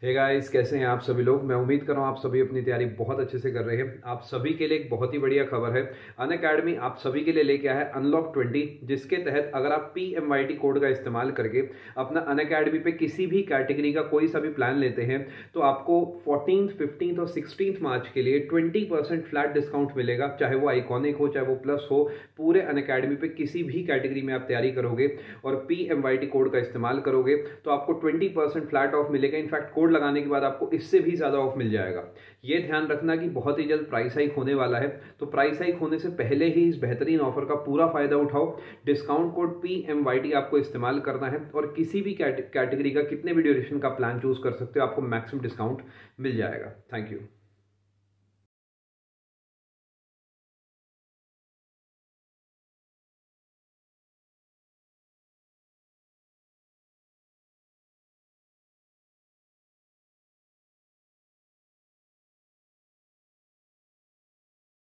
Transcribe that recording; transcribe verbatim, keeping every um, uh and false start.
Hey guys, कैसे हैं आप सभी लोग। मैं उम्मीद कर रहा हूँ आप सभी अपनी तैयारी बहुत अच्छे से कर रहे हैं। आप सभी के लिए एक बहुत ही बढ़िया खबर है। अनअकैडमी आप सभी के लिए लेके आया है अनलॉक ट्वेंटी, जिसके तहत अगर आप P M Y T code का इस्तेमाल करके अपना अनअकैडमी पे किसी भी कैटेगरी का कोई सा भी प्लान लेते हैं तो आपको फोर्टीन फिफ्टीन और सिक्सटीन मार्च के लिए ट्वेंटी परसेंट फ्लैट डिस्काउंट मिलेगा। चाहे वो आइकॉनिक हो, चाहे वो प्लस हो, पूरे अनअकैडमी पे किसी भी कैटेगरी में आप तैयारी करोगे और P M Y T code का इस्तेमाल करोगे तो आपको ट्वेंटी परसेंट फ्लैट ऑफ मिलेगा। इनफैक्ट कोड लगाने के बाद आपको इससे भी ज्यादा ऑफ मिल जाएगा। ये ध्यान रखना कि बहुत ही जल्द प्राइस हाइक होने वाला है, तो प्राइस हाइक होने से पहले ही इस बेहतरीन ऑफर का पूरा फायदा उठाओ। Discount code P M Y T आपको इस्तेमाल करना है और किसी भी कैटेगरी का कितने भी ड्यूरेशन का प्लान चूज कर सकते हो, आपको मैक्सिमम डिस्काउंट मिल जाएगा। Thank you.